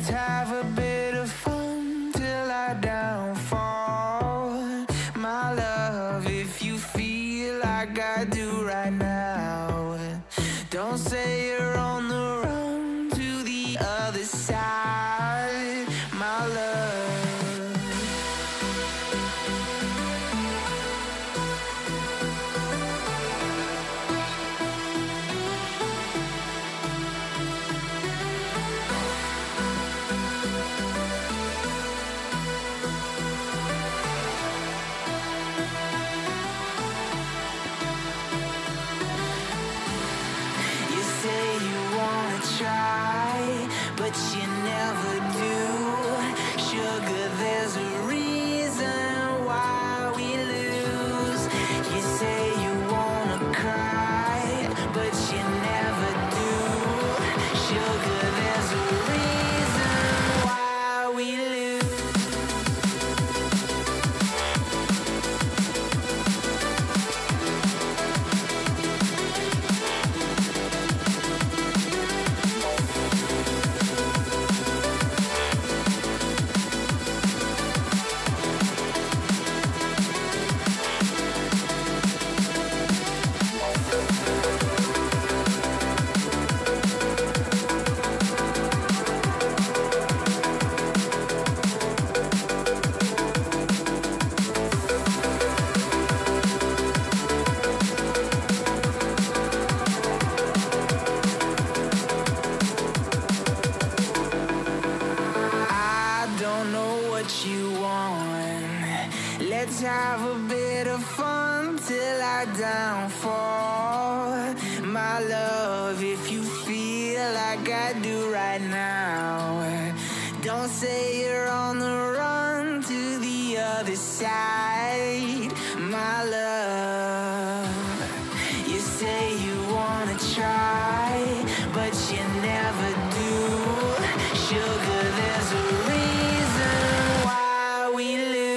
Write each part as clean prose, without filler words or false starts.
Let's have a bit of fun till I downfall. My love, if you feel like I do right now, don't say you're on the run to the other side, my love. Try, but you never do. Sugar, there's a reason why we lose. You say you wanna cry, but you never do. Sugar, there's a reason why we lose. You want. Let's have a bit of fun till I downfall. My love, if you feel like I do right now, don't say you're on the run to the other side, my love. You say you wanna try, but you never do. Sugar, there's a reason why we lose.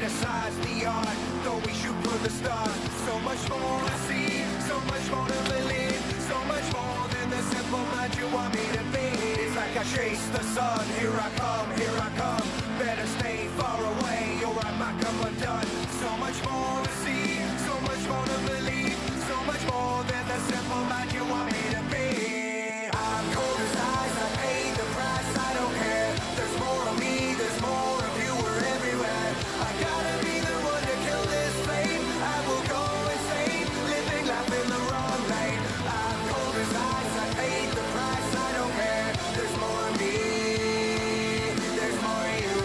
fantasize the art, though we shoot for the stars. So much more to see, so much more to believe, so much more than the simple mind you want me to be. It's like I chase the sun, here I come, here I come. Better stay far away or I might come undone. So much more to see, so much more to believe, so much more than the simple mind you want me to be. I'm cold as ice, I paid the price, I don't care. There's more of me, there's more of you, we're everywhere. I gotta be the one to kill this flame. I will go insane, living life in the wrong lane. I'm cold as ice, I paid the price, I don't care. There's more of me, there's more of you.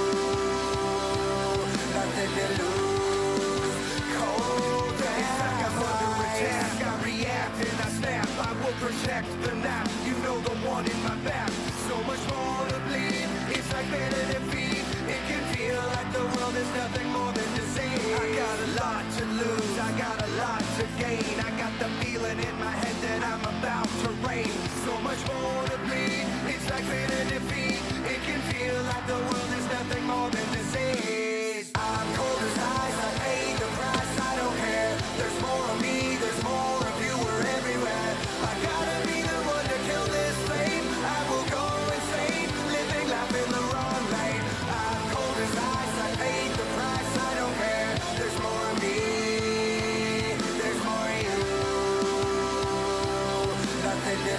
Nothing to lose, cold as ice. It's like I'm under attack, I react and I snap. I will protect the nap, you know the one in my back. So much more to bleed, it's like better defeat. It can feel like the world is nothing more than disease. I got a lot to lose, I got a lot to gain. I got the feeling in my head that I'm about to reign.